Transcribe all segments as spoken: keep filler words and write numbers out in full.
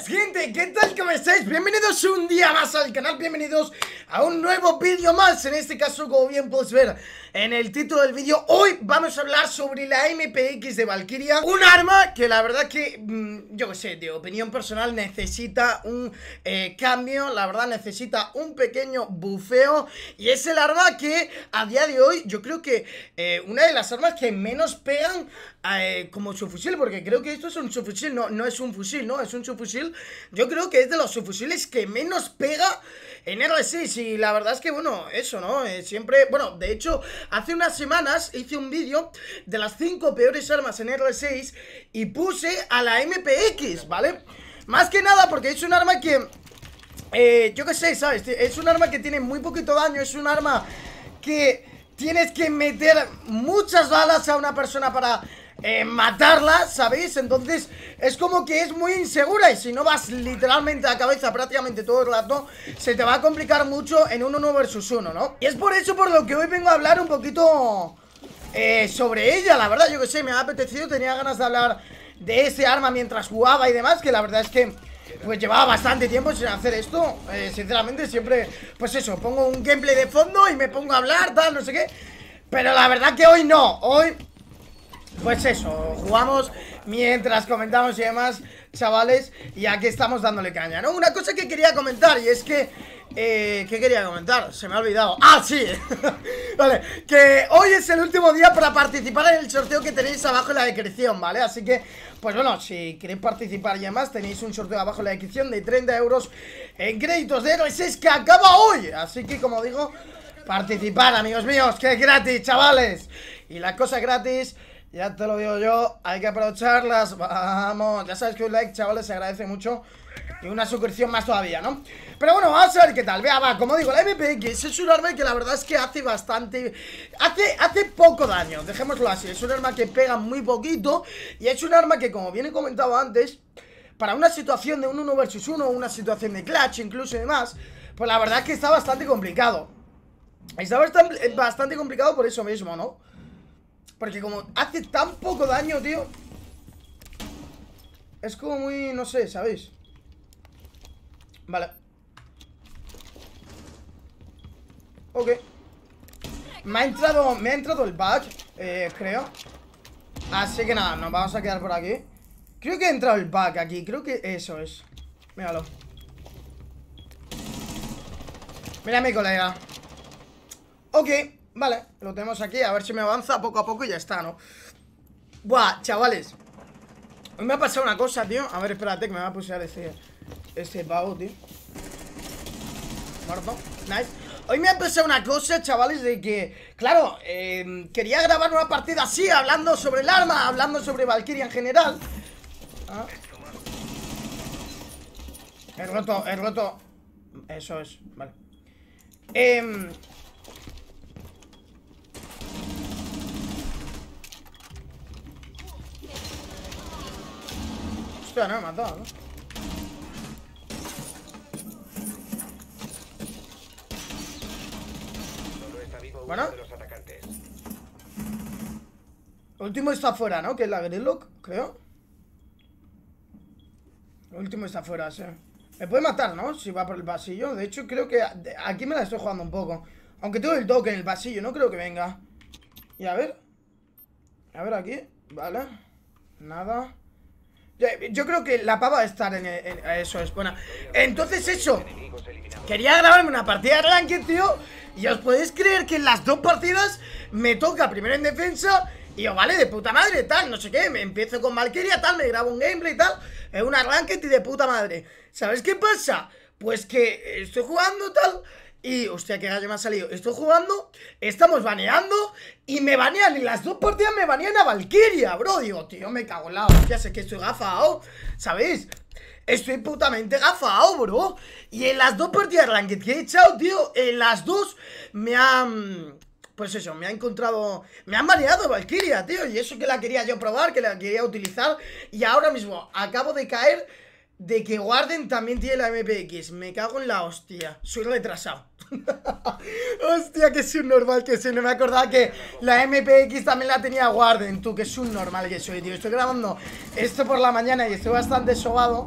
gente, ¿qué tal? ¿Cómo estáis? Bienvenidos un día más al canal, bienvenidos a un nuevo vídeo más. En este caso, como bien puedes ver en el título del vídeo, hoy vamos a hablar sobre la M P X de Valkyria. Un arma que la verdad que, mmm, yo qué sé, de opinión personal necesita un eh, cambio. La verdad necesita un pequeño bufeo. Y es el arma que a día de hoy yo creo que eh, una de las armas que menos pegan eh, como subfusil. Porque creo que esto es un subfusil, no, no es un fusil, ¿no? Es un subfusil. Yo creo que es de los subfusiles que menos pega en R seis. Y la verdad es que, bueno, eso, ¿no? Eh, siempre, bueno, de hecho, hace unas semanas hice un vídeo de las cinco peores armas en R seis y puse a la M P X, ¿vale? Más que nada porque es un arma que, eh, yo qué sé, ¿sabes? Es un arma que tiene muy poquito daño, es un arma que tienes que meter muchas balas a una persona para Eh, matarla, ¿sabéis? Entonces es como que es muy insegura. Y si no vas literalmente a cabeza prácticamente todo el rato, se te va a complicar mucho en un uno versus uno, ¿no? Y es por eso por lo que hoy vengo a hablar un poquito eh, sobre ella, la verdad. Yo que sé, me ha apetecido, tenía ganas de hablar de ese arma mientras jugaba y demás, que la verdad es que pues llevaba bastante tiempo sin hacer esto. eh, Sinceramente siempre, pues eso, pongo un gameplay de fondo y me pongo a hablar, tal, no sé qué. Pero la verdad que hoy no, hoy pues eso, jugamos mientras comentamos y demás, chavales. Y aquí estamos dándole caña, ¿no? Una cosa que quería comentar y es que eh, ¿qué quería comentar? Se me ha olvidado. ¡Ah, sí! Vale, que hoy es el último día para participar en el sorteo que tenéis abajo en la descripción, ¿vale? Así que, pues bueno, si queréis participar y demás, tenéis un sorteo abajo en la descripción de treinta euros en créditos de R seis que acaba hoy. Así que, como digo, participar, amigos míos, que es gratis, chavales. Y la cosa gratis, ya te lo digo yo, hay que aprovecharlas. Vamos, ya sabes que un like, chavales, se agradece mucho. Y una suscripción más todavía, ¿no? Pero bueno, vamos a ver qué tal. Vea, va, como digo, la M P X es un arma que la verdad es que hace bastante Hace, hace poco daño, dejémoslo así. Es un arma que pega muy poquito. Y es un arma que, como bien he comentado antes, para una situación de un uno versus uno, una situación de clutch incluso y demás, pues la verdad es que está bastante complicado. Está bastante, bastante complicado por eso mismo, ¿no? Porque como hace tan poco daño, tío, es como muy, no sé, ¿sabéis? Vale. Ok. Me ha entrado, me ha entrado el bug, eh, creo. Así que nada, nos vamos a quedar por aquí. Creo que ha entrado el bug aquí, creo que eso es. Míralo. Mira a mi colega. Ok. Vale, lo tenemos aquí, a ver si me avanza poco a poco y ya está, ¿no? Buah, chavales, hoy me ha pasado una cosa, tío. A ver, espérate que me va a pulsar ese Ese pavo, tío. Muerto, nice. Hoy me ha pasado una cosa, chavales, de que, claro, eh, quería grabar una partida así, hablando sobre el arma, hablando sobre Valkyria en general. ah. He roto, he roto. Eso es, vale. Eh... No me ha matado, ¿no? Bueno, el último está afuera, ¿no? Que es la Gridlock, creo. El último está afuera, sí. Me puede matar, ¿no? Si va por el pasillo. De hecho, creo que aquí me la estoy jugando un poco. Aunque tengo el toque en el pasillo, no creo que venga. Y a ver. A ver aquí. Vale. Nada. Yo creo que la pava va a estar en, el, en eso es buena. Entonces eso, quería grabarme una partida de Ranked, tío. Y os podéis creer que en las dos partidas me toca primero en defensa. Y yo, vale, de puta madre, tal, no sé qué. Me empiezo con Valkyria, tal, me grabo un gameplay y tal. Es una Ranked y de puta madre. ¿Sabes qué pasa? Pues que estoy jugando tal. Y, hostia, qué gallo me ha salido. Estoy jugando, estamos baneando y me banean, y las dos partidas me banean a Valkyria, bro. Digo, tío, me cago en la hostia, sé que estoy gafado, ¿sabéis? Estoy putamente gafado, bro. Y en las dos partidas ranked que he echado, tío, en las dos me han... Pues eso, me ha encontrado... Me han baneado Valkyria, tío. Y eso que la quería yo probar, que la quería utilizar. Y ahora mismo acabo de caer de que Warden también tiene la M P X. Me cago en la hostia. Soy retrasado. Hostia, que soy un normal que soy. No me acordaba que la M P X también la tenía Warden. Tú, que es un normal que soy, tío. Estoy grabando esto por la mañana y estoy bastante sobado.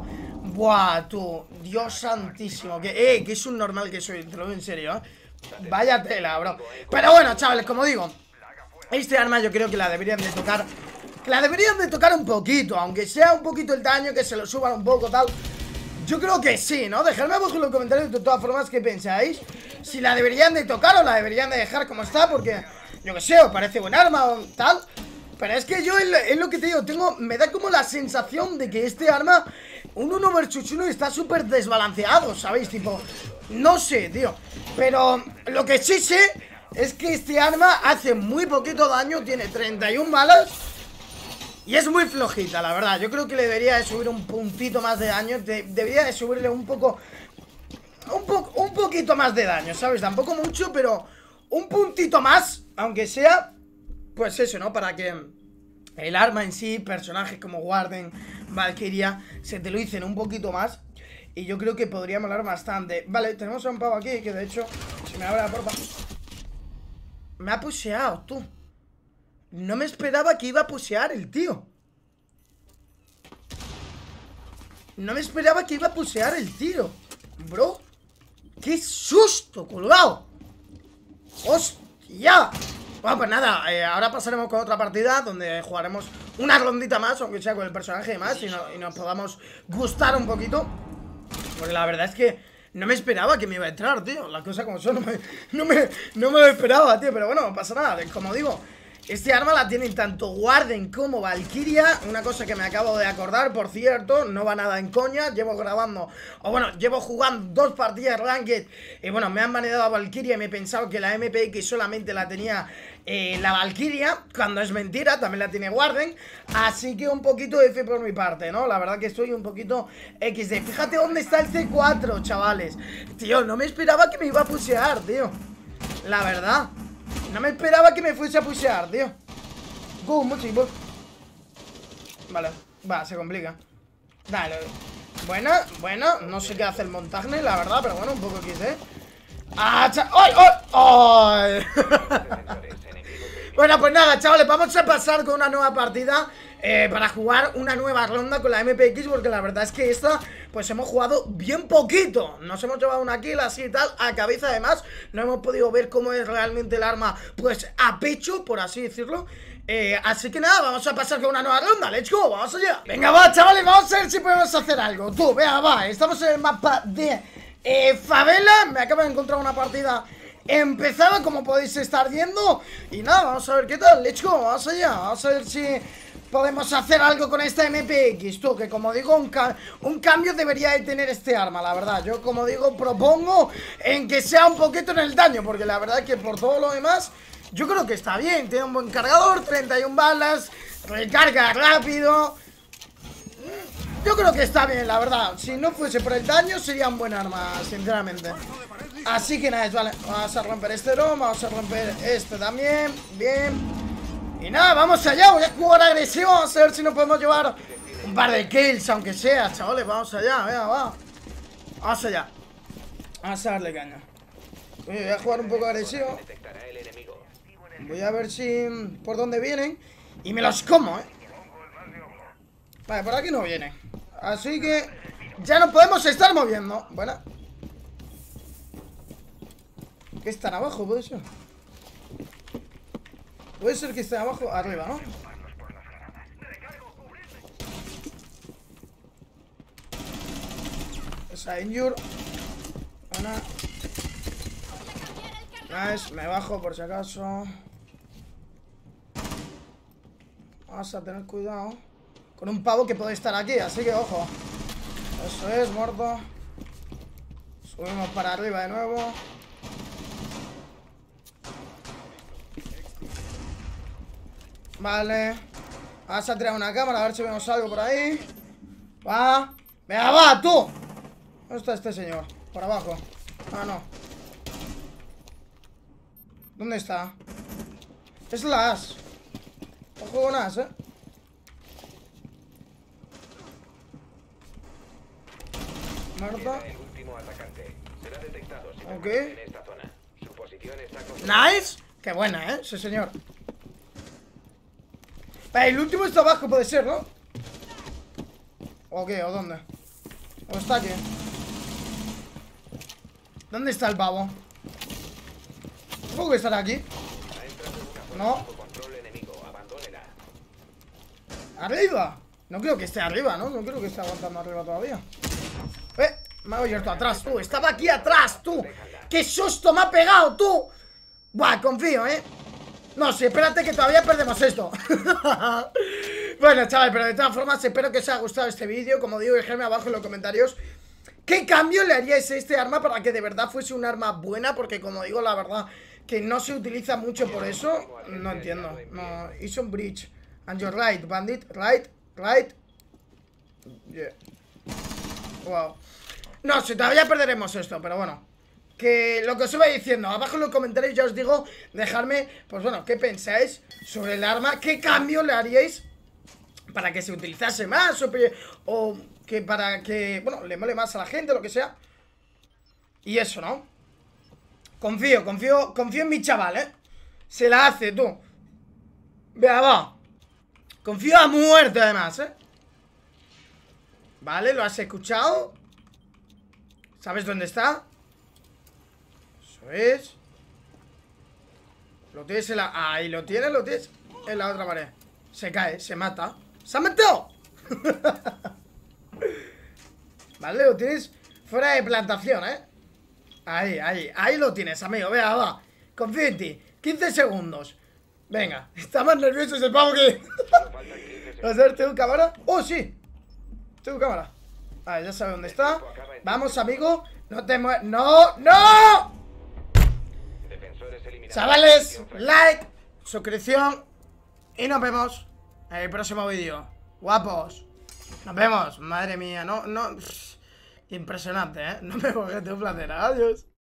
Buah, tú, Dios santísimo. Que, eh, que es un normal que soy, te lo digo en serio, ¿eh? Vaya tela, bro. Pero bueno, chavales, como digo, este arma yo creo que la deberían de tocar. Que la deberían de tocar un poquito, aunque sea un poquito el daño, que se lo suban un poco, tal. Yo creo que sí, ¿no? Dejadme abajo en los comentarios de todas formas qué pensáis. Si la deberían de tocar o la deberían de dejar como está, porque yo que sé, os parece buen arma o tal. Pero es que yo, es lo que te digo, tengo, me da como la sensación de que este arma, un uno versus uno, está súper desbalanceado, ¿sabéis? Tipo, no sé, tío. Pero lo que sí sé es que este arma hace muy poquito daño, tiene treinta y una balas. Y es muy flojita, la verdad. Yo creo que le debería de subir un puntito más de daño. de, Debería de subirle un poco un, po un poquito más de daño, ¿sabes? Tampoco mucho, pero un puntito más, aunque sea, pues eso, ¿no? Para que el arma en sí, personajes como Warden, Valkyria, se te lo dicen un poquito más. Y yo creo que podría molar bastante. Vale, tenemos a un pavo aquí, que de hecho, si me abre la puerta, me ha pusheado, tú. No me esperaba que iba a pusear el tío. No me esperaba que iba a pusear el tío. Bro, qué susto, colgado. Hostia. Bueno, pues nada, eh, ahora pasaremos con otra partida donde jugaremos una rondita más, aunque sea con el personaje y más, y, no, y nos podamos gustar un poquito. Porque la verdad es que no me esperaba que me iba a entrar, tío. Las cosas como son, no me, no me, no me lo esperaba, tío. Pero bueno, no pasa nada, como digo, este arma la tienen tanto Warden como Valkyria. Una cosa que me acabo de acordar, por cierto, no va nada en coña. Llevo grabando, o bueno, llevo jugando dos partidas Ranked. Y bueno, me han manejado a Valkyria y me he pensado que la M P X solamente la tenía eh, la Valkyria, cuando es mentira, también la tiene Warden. Así que un poquito F por mi parte, ¿no? La verdad que estoy un poquito equis de. Fíjate dónde está el C cuatro, chavales. Tío, no me esperaba que me iba a pushear, tío. La verdad, no me esperaba que me fuese a pushear, tío. Go, mucho. Vale, va, se complica. Dale. Bueno, bueno, no sé qué hace el montaje, la verdad, pero bueno, un poco equis de. ¡Ah, cha... ¡Ay, ay, ay! Bueno, pues nada, chavales, vamos a pasar con una nueva partida eh, para jugar una nueva ronda con la M P X, porque la verdad es que esta, pues hemos jugado bien poquito. Nos hemos llevado una kill así y tal, a cabeza además. No hemos podido ver cómo es realmente el arma, pues a pecho, por así decirlo. Eh, así que nada, vamos a pasar con una nueva ronda. Let's go, vamos allá. Venga, va, chavales, vamos a ver si podemos hacer algo. Tú, venga, va, estamos en el mapa de eh, favela. Me acabo de encontrar una partida empezada, como podéis estar viendo. Y nada, vamos a ver qué tal. Let's go, vamos allá. Vamos a ver si podemos hacer algo con esta M P X. Tú, que como digo, un, ca un cambio debería de tener este arma, la verdad. Yo, como digo, propongo en que sea un poquito en el daño, porque la verdad es que por todo lo demás yo creo que está bien. Tiene un buen cargador, treinta y una balas, recarga rápido. Yo creo que está bien, la verdad. Si no fuese por el daño, sería un buen arma, sinceramente. Así que nada, vale, vamos a romper este rom, vamos a romper este también. Bien. Y nada, vamos allá, voy a jugar agresivo. Vamos a ver si nos podemos llevar un par de kills, aunque sea, chavales. Vamos allá, venga, va. Vamos allá. Vamos a darle caña. Voy a jugar un poco agresivo. Voy a ver si por dónde vienen y me los como, eh. Vale, por aquí no viene. Así que ya nos podemos estar moviendo. Bueno. ¿Qué están abajo? ¿Puede ser? Puede ser que estén abajo, arriba, ¿no? Esa injure. Una. Nice, me bajo por si acaso. Vamos a tener cuidado con un pavo que puede estar aquí, así que ojo. Eso es, muerto. Subimos para arriba de nuevo. Vale. Vamos a tirar una cámara a ver si vemos algo por ahí. Va. Venga, va, tú. ¿Dónde está este señor? Por abajo. Ah, no. ¿Dónde está? Es la as. Ojo con as, eh. Muerto. Ok. Nice. Qué buena, eh, sí señor. Vale, el último está abajo, puede ser, ¿no? ¿O qué? ¿O dónde? ¿O está aquí? ¿Dónde está el pavo? Supongo que estará aquí. No. ¿Arriba? No creo que esté arriba, ¿no? No creo que esté aguantando arriba todavía. Eh, me ha abierto atrás, tú. Estaba aquí atrás, tú. ¡Qué susto me ha pegado, tú! Buah, confío, ¿eh? No, sí, espérate que todavía perdemos esto. Bueno, chaval, pero de todas formas espero que os haya gustado este vídeo. Como digo, dejadme abajo en los comentarios ¿qué cambio le haríais a este arma para que de verdad fuese un arma buena? Porque como digo, la verdad que no se utiliza mucho por eso. No entiendo. No, it's on bridge. And you're right, bandit. Right, right. Yeah. Wow. No sé, todavía perderemos esto, pero bueno. Que lo que os iba diciendo, abajo en los comentarios ya os digo, dejadme, pues bueno, ¿qué pensáis sobre el arma? ¿Qué cambio le haríais para que se utilizase más? O, o que para que, bueno, le mole más a la gente, lo que sea. Y eso, ¿no? Confío, confío, confío en mi chaval, ¿eh? Se la hace, tú. Vea, va. Confío a muerte, además, ¿eh? Vale, ¿lo has escuchado? ¿Sabes dónde está? Eso es. Lo tienes en la... Ahí lo tienes, lo tienes en la otra pared. Se cae, se mata. ¡Se ha matado! Vale, lo tienes fuera de plantación, ¿eh? Ahí, ahí, ahí lo tienes, amigo. Venga, va. Confío en ti. quince segundos. Venga, está más nervioso ese pavo que... ¿Vas a ver, tengo cámara? ¡Oh, sí! Tengo cámara. Vale, ya sabe dónde está. Vamos, amigo. No te muevas. ¡No! ¡No! Chavales, like, suscripción. Y nos vemos en el próximo vídeo. Guapos. Nos vemos. Madre mía, no, no. Impresionante, ¿eh? No me voy a un placer. Adiós.